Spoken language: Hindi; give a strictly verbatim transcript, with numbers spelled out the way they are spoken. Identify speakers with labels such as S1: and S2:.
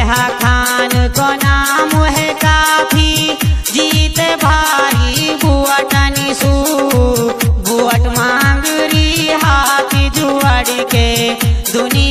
S1: फतेहा खान को नाम है काफी, जीत भारी बुअट निशु बुअट मांगरी हाथी जुआड़ के दुनिया